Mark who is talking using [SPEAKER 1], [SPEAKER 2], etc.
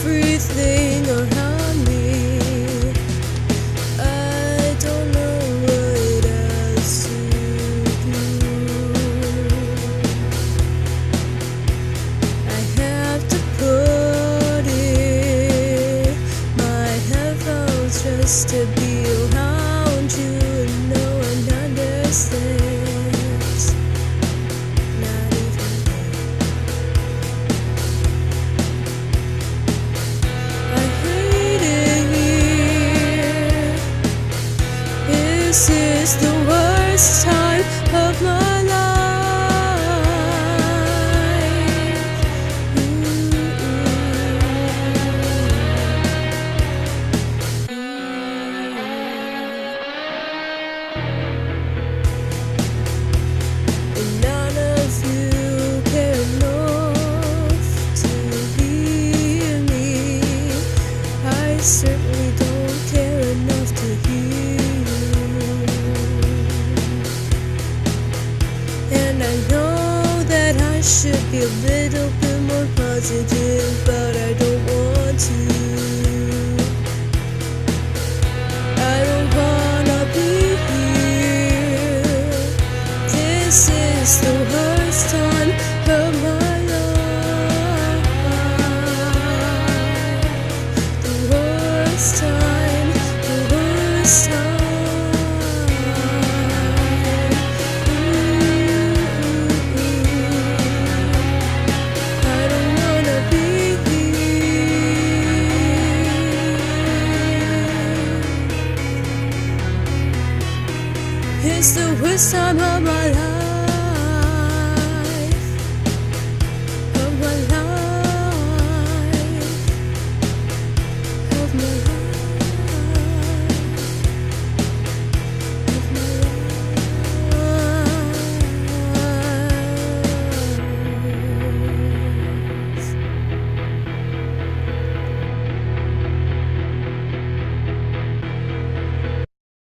[SPEAKER 1] everything around me. I don't know what else to do. I have to put in my headphones just to be around you and no one understands. Not even me. I hate it here. This is the worst time of my life. And none of you care enough to hear me. I certainly don't care enough to hear you. And I know that I should be a little bit more positive, but I don't want to. I don't wanna be here. This is the worst time of my life. The worst time, the worst time. I don't wanna be here. It's the worst time of my life.